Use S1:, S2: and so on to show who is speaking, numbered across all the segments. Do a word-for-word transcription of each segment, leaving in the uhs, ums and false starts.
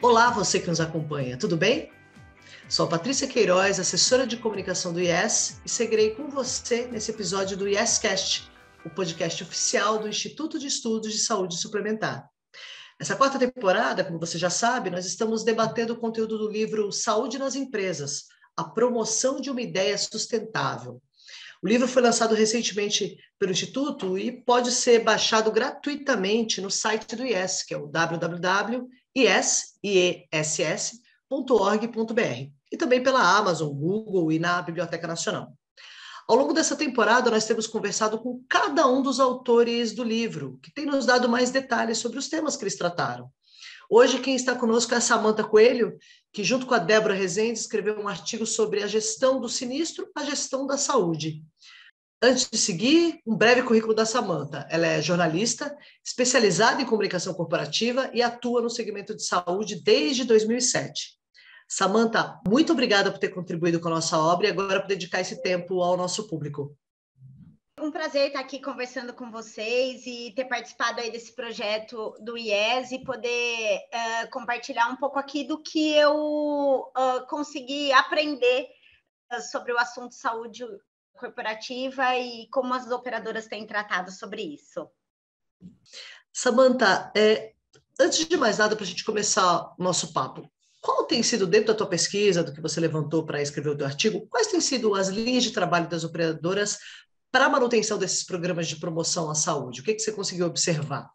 S1: Olá, você que nos acompanha, tudo bem? Sou a Patrícia Queiroz, assessora de comunicação do I E S, e seguirei com você nesse episódio do IEScast, o podcast oficial do Instituto de Estudos de Saúde Suplementar. Nessa quarta temporada, como você já sabe, nós estamos debatendo o conteúdo do livro Saúde nas Empresas, a promoção de uma ideia sustentável. O livro foi lançado recentemente pelo Instituto e pode ser baixado gratuitamente no site do I E S, que é o w w w ponto i e s s ponto org ponto b r, e também pela Amazon, Google e na Biblioteca Nacional. Ao longo dessa temporada, nós temos conversado com cada um dos autores do livro, que tem nos dado mais detalhes sobre os temas que eles trataram. Hoje, quem está conosco é a Samantha Coelho, que junto com a Débora Rezende escreveu um artigo sobre a gestão do sinistro, a gestão da saúde. Antes de seguir, um breve currículo da Samantha. Ela é jornalista, especializada em comunicação corporativa e atua no segmento de saúde desde dois mil e sete. Samantha, muito obrigada por ter contribuído com a nossa obra e agora por dedicar esse tempo ao nosso público.
S2: Um prazer estar aqui conversando com vocês e ter participado aí desse projeto do I E S e poder uh, compartilhar um pouco aqui do que eu uh, consegui aprender uh, sobre o assunto saúde corporativa e como as operadoras têm tratado sobre isso.
S1: Samantha, é, antes de mais nada, para a gente começar o nosso papo, qual tem sido, dentro da tua pesquisa, do que você levantou para escrever o teu artigo, quais têm sido as linhas de trabalho das operadoras para a manutenção desses programas de promoção à saúde? O que, que você conseguiu observar?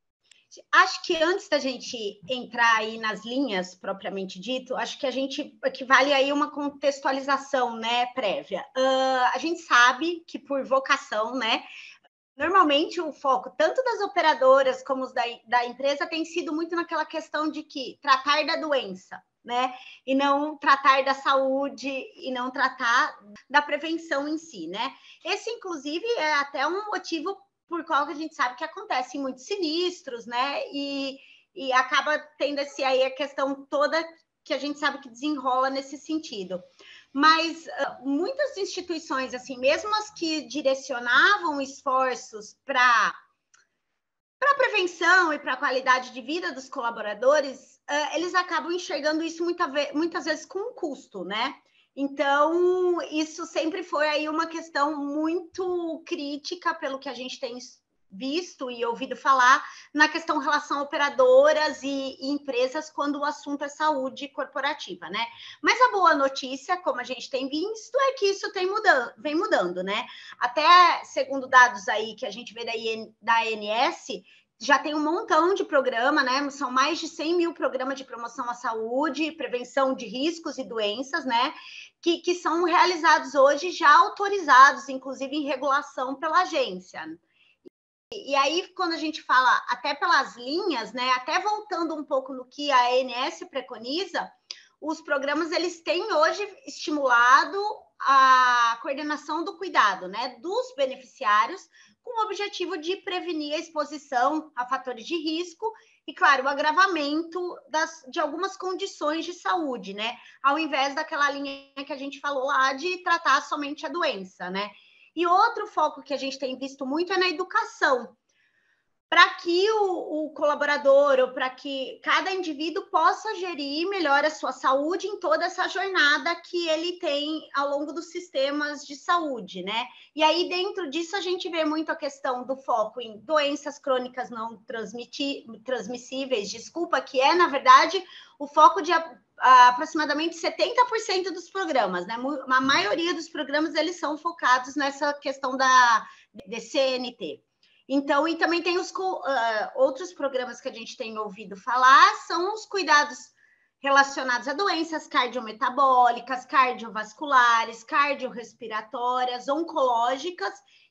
S2: Acho que antes da gente entrar aí nas linhas propriamente dito, acho que a gente que vale aí uma contextualização, né, prévia. Uh, a gente sabe que por vocação, né, normalmente o foco tanto das operadoras como os da, da empresa tem sido muito naquela questão de que tratar da doença, né, e não tratar da saúde e não tratar da prevenção em si, né. Esse, inclusive, é até um motivo por qual a gente sabe que acontecem muitos sinistros, né? E, e acaba tendo esse, aí a questão toda que a gente sabe que desenrola nesse sentido. Mas uh, muitas instituições, assim, mesmo as que direcionavam esforços para para a prevenção e para a qualidade de vida dos colaboradores, uh, eles acabam enxergando isso muita ve- muitas vezes com um custo, né? Então, isso sempre foi aí uma questão muito crítica pelo que a gente tem visto e ouvido falar na questão relação a operadoras e, e empresas quando o assunto é saúde corporativa, né? Mas a boa notícia, como a gente tem visto, é que isso tem mudando, vem mudando, né? Até segundo dados aí que a gente vê da, da A N S, já tem um montão de programa, né? São mais de cem mil programas de promoção à saúde, prevenção de riscos e doenças, né? Que, que são realizados hoje, já autorizados, inclusive em regulação pela agência. E, e aí, quando a gente fala até pelas linhas, né? Até voltando um pouco no que a A N S preconiza, os programas, eles têm hoje estimulado a coordenação do cuidado, né? Dos beneficiários, com o objetivo de prevenir a exposição a fatores de risco e, claro, o agravamento das, de algumas condições de saúde, né? Ao invés daquela linha que a gente falou lá de tratar somente a doença, né? E outro foco que a gente tem visto muito é na educação, para que o, o colaborador ou para que cada indivíduo possa gerir melhor a sua saúde em toda essa jornada que ele tem ao longo dos sistemas de saúde, né? E aí, dentro disso, a gente vê muito a questão do foco em doenças crônicas não transmissíveis, desculpa, que é, na verdade, o foco de a, a, aproximadamente setenta por cento dos programas, né? A maioria dos programas, eles são focados nessa questão da de C N T. Então, e também tem os uh, outros programas que a gente tem ouvido falar, são os cuidados relacionados a doenças cardiometabólicas, cardiovasculares, cardiorrespiratórias, oncológicas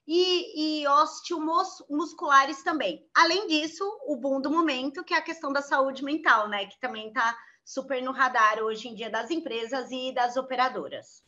S2: e, e osteomusculares também. Além disso, o boom do momento, que é a questão da saúde mental, né? Que também está super no radar hoje em dia das empresas e das operadoras.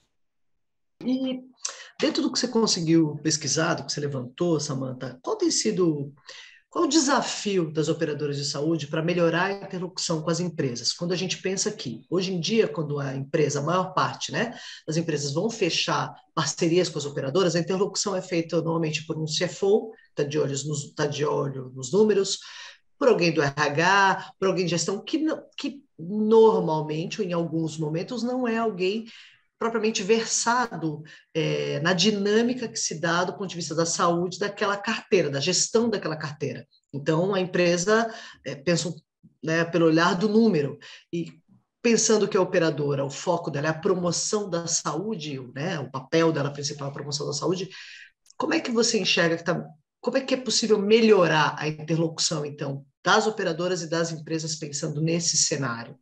S1: E dentro do que você conseguiu pesquisar, do que você levantou, Samantha, qual tem sido, qual o desafio das operadoras de saúde para melhorar a interlocução com as empresas? Quando a gente pensa que, hoje em dia, quando a empresa, a maior parte, né, das empresas vão fechar parcerias com as operadoras, a interlocução é feita normalmente por um C F O, está de olho nos, tá de olho nos números, por alguém do R H, por alguém de gestão, que, que normalmente, ou em alguns momentos, não é alguém propriamente versado é, na dinâmica que se dá do ponto de vista da saúde daquela carteira, da gestão daquela carteira. Então, a empresa é, pensa, né, pelo olhar do número, e pensando que a operadora, o foco dela é a promoção da saúde, né, o papel dela principal é a promoção da saúde, como é que você enxerga que tá, como é que é possível melhorar a interlocução, então, das operadoras e das empresas pensando nesse cenário?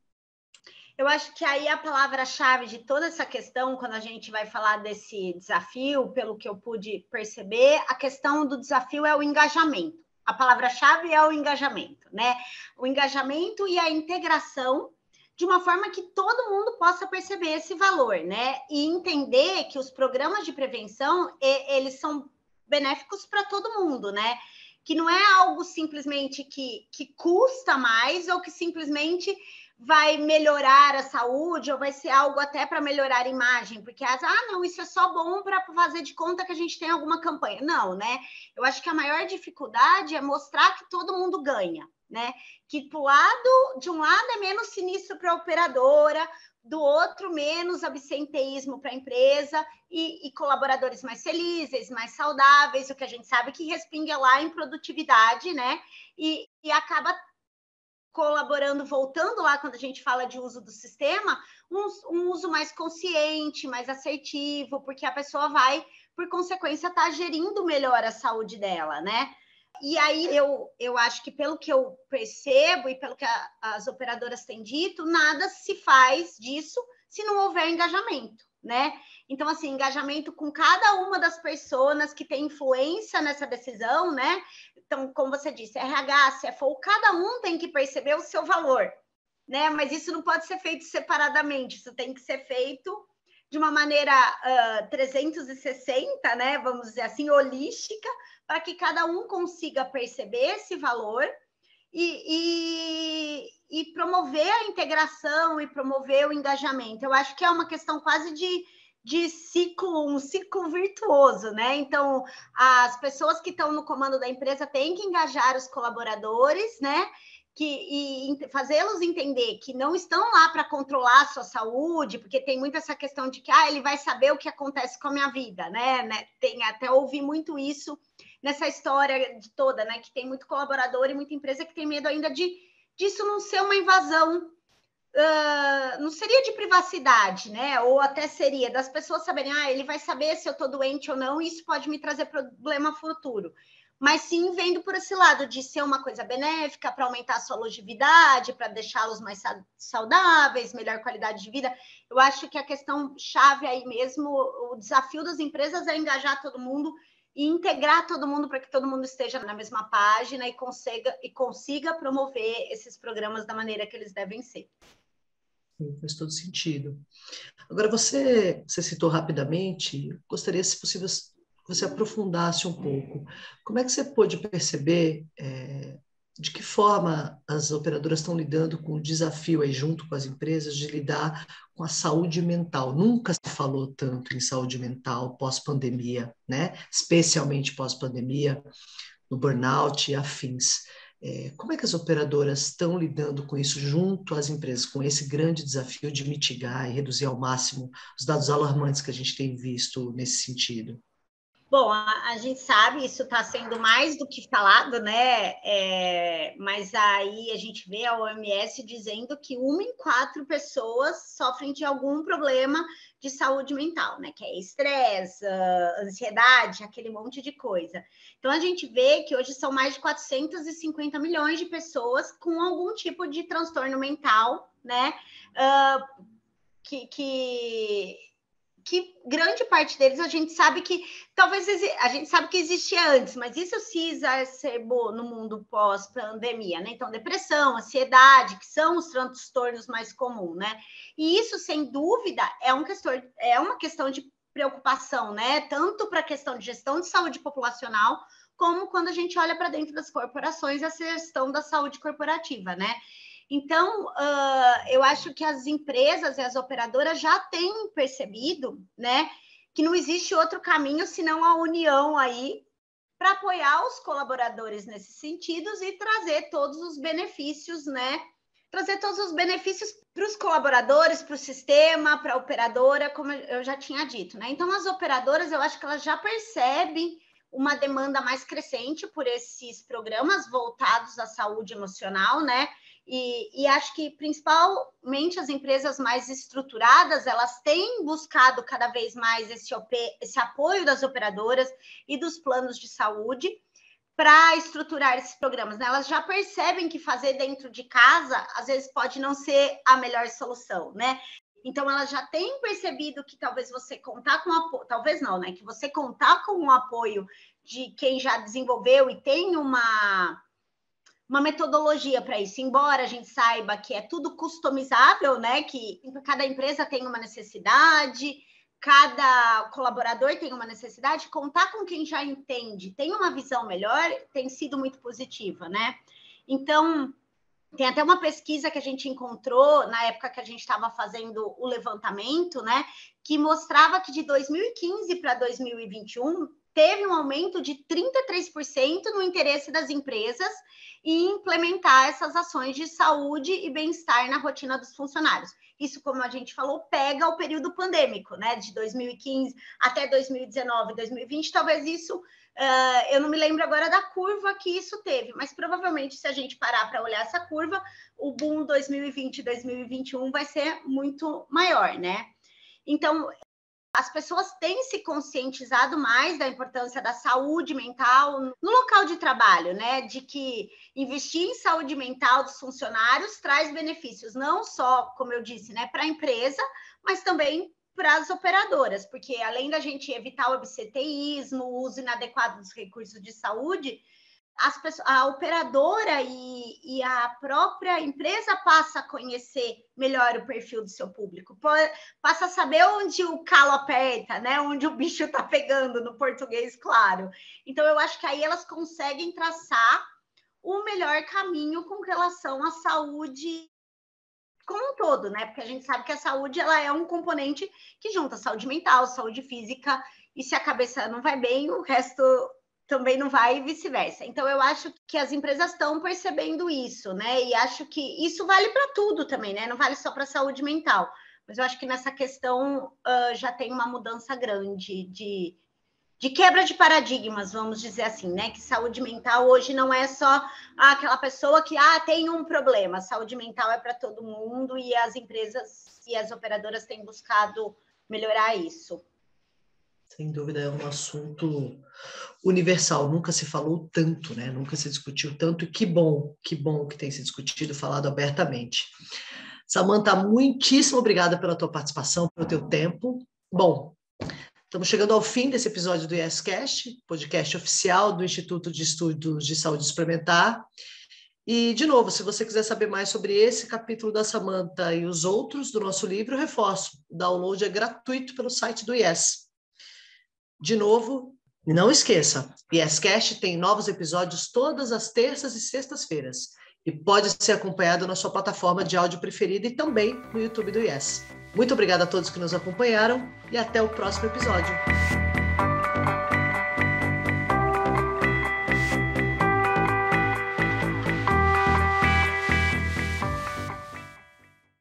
S2: Eu acho que aí a palavra-chave de toda essa questão, quando a gente vai falar desse desafio, pelo que eu pude perceber, a questão do desafio é o engajamento. A palavra-chave é o engajamento, né? O engajamento e a integração de uma forma que todo mundo possa perceber esse valor, né? E entender que os programas de prevenção, eles são benéficos para todo mundo, né? Que não é algo simplesmente que, que custa mais ou que simplesmente vai melhorar a saúde ou vai ser algo até para melhorar a imagem, porque as, ah, não, isso é só bom para fazer de conta que a gente tem alguma campanha. Não, né? Eu acho que a maior dificuldade é mostrar que todo mundo ganha, né? Que pro lado, de um lado é menos sinistro para a operadora, do outro menos absenteísmo para a empresa e, e colaboradores mais felizes, mais saudáveis, o que a gente sabe que respinga lá em produtividade, né? E, e acaba colaborando, voltando lá quando a gente fala de uso do sistema, um, um uso mais consciente, mais assertivo, porque a pessoa vai, por consequência, estar tá gerindo melhor a saúde dela, né? E aí eu, eu acho que pelo que eu percebo e pelo que a, as operadoras têm dito, nada se faz disso se não houver engajamento, né? Então, assim, engajamento com cada uma das pessoas que tem influência nessa decisão, né? Então, como você disse, R H, C F O, cada um tem que perceber o seu valor, né? Mas isso não pode ser feito separadamente, isso tem que ser feito de uma maneira uh, trezentos e sessenta, né? Vamos dizer assim, holística, para que cada um consiga perceber esse valor e, e, e promover a integração e promover o engajamento. Eu acho que é uma questão quase de de ciclo, um ciclo virtuoso, né? Então, as pessoas que estão no comando da empresa têm que engajar os colaboradores, né? Que, e fazê-los entender que não estão lá para controlar a sua saúde, porque tem muito essa questão de que ah, ele vai saber o que acontece com a minha vida, né? né? Tem até ouvi muito isso nessa história de toda, né? Que tem muito colaborador e muita empresa que tem medo ainda de disso não ser uma invasão. Uh, não seria de privacidade, né? Ou até seria das pessoas saberem, ah, ele vai saber se eu estou doente ou não, e isso pode me trazer problema futuro. Mas sim vendo por esse lado de ser uma coisa benéfica para aumentar a sua longevidade, para deixá-los mais saudáveis, melhor qualidade de vida. Eu acho que a questão chave aí mesmo, o desafio das empresas é engajar todo mundo e integrar todo mundo para que todo mundo esteja na mesma página e consiga, e consiga promover esses programas da maneira que eles devem ser.
S1: Sim, faz todo sentido. Agora, você, você citou rapidamente, gostaria, se possível, que você aprofundasse um pouco. Como é que você pôde perceber é, de que forma as operadoras estão lidando com o desafio aí, junto com as empresas, de lidar com a saúde mental? Nunca se falou tanto em saúde mental pós-pandemia, né? Especialmente pós-pandemia, no burnout e afins. É, como é que as operadoras estão lidando com isso junto às empresas, com esse grande desafio de mitigar e reduzir ao máximo os dados alarmantes que a gente tem visto nesse sentido?
S2: Bom, a, a gente sabe, isso está sendo mais do que falado, né? É, mas aí a gente vê a O M S dizendo que uma em quatro pessoas sofrem de algum problema de saúde mental, né? Que é estresse, uh, ansiedade, aquele monte de coisa. Então a gente vê que hoje são mais de quatrocentos e cinquenta milhões de pessoas com algum tipo de transtorno mental, né? Uh, que, que que grande parte deles a gente sabe que talvez a gente sabe que existia antes, mas isso se exacerbou no mundo pós-pandemia, né? Então, depressão, ansiedade, que são os transtornos mais comuns, né? E isso, sem dúvida, é, um questão, é uma questão de preocupação, né? Tanto para a questão de gestão de saúde populacional, como quando a gente olha para dentro das corporações, a gestão da saúde corporativa, né? Então, uh, eu acho que as empresas e as operadoras já têm percebido, né, que não existe outro caminho senão a união aí para apoiar os colaboradores nesses sentidos e trazer todos os benefícios, né? Trazer todos os benefícios para os colaboradores, para o sistema, para a operadora, como eu já tinha dito, né? Então, as operadoras, eu acho que elas já percebem uma demanda mais crescente por esses programas voltados à saúde emocional, né? E, e acho que, principalmente, as empresas mais estruturadas, elas têm buscado cada vez mais esse, esse apoio das operadoras e dos planos de saúde para estruturar esses programas, né? Elas já percebem que fazer dentro de casa, às vezes, pode não ser a melhor solução, né? Então, elas já têm percebido que talvez você contar com apoio, talvez não, né? Que você contar com o apoio de quem já desenvolveu e tem uma... uma metodologia para isso, embora a gente saiba que é tudo customizável, né? Que cada empresa tem uma necessidade, cada colaborador tem uma necessidade, contar com quem já entende, tem uma visão melhor, tem sido muito positiva, né? Então, tem até uma pesquisa que a gente encontrou na época que a gente estava fazendo o levantamento, né? Que mostrava que de dois mil e quinze para dois mil e vinte e um teve um aumento de trinta e três por cento no interesse das empresas em implementar essas ações de saúde e bem-estar na rotina dos funcionários. Isso, como a gente falou, pega o período pandêmico, né? De dois mil e quinze até dois mil e dezenove, dois mil e vinte, talvez isso, uh, eu não me lembro agora da curva que isso teve, mas provavelmente se a gente parar para olhar essa curva, o boom dois mil e vinte, dois mil e vinte e um vai ser muito maior, né? Então, as pessoas têm se conscientizado mais da importância da saúde mental no local de trabalho, né? De que investir em saúde mental dos funcionários traz benefícios, não só, como eu disse, né, para a empresa, mas também para as operadoras, porque além da gente evitar o absenteísmo, o uso inadequado dos recursos de saúde, as pessoas, a operadora e, e a própria empresa passa a conhecer melhor o perfil do seu público, passa a saber onde o calo aperta, né? Onde o bicho está pegando, no português, claro. Então, eu acho que aí elas conseguem traçar o melhor caminho com relação à saúde como um todo, né? Porque a gente sabe que a saúde ela é um componente que junta saúde mental, saúde física, e se a cabeça não vai bem, o resto também não vai e vice-versa. Então, eu acho que as empresas estão percebendo isso, né? E acho que isso vale para tudo também, né? Não vale só para a saúde mental. Mas eu acho que nessa questão uh, já tem uma mudança grande de, de quebra de paradigmas, vamos dizer assim, né? Que saúde mental hoje não é só ah, aquela pessoa que ah, tem um problema. Saúde mental é para todo mundo e as empresas e as operadoras têm buscado melhorar isso.
S1: Sem dúvida, é um assunto universal, nunca se falou tanto, né? Nunca se discutiu tanto, e que bom, que bom que tem se discutido, falado abertamente. Samantha, muitíssimo obrigada pela tua participação, pelo teu tempo. Bom, estamos chegando ao fim desse episódio do YesCast, podcast oficial do Instituto de Estudos de Saúde Suplementar. E, de novo, se você quiser saber mais sobre esse capítulo da Samantha e os outros do nosso livro, eu reforço, o download é gratuito pelo site do Yes. De novo, não esqueça, o YesCast tem novos episódios todas as terças e sextas-feiras e pode ser acompanhado na sua plataforma de áudio preferida e também no YouTube do Yes. Muito obrigada a todos que nos acompanharam e até o próximo episódio.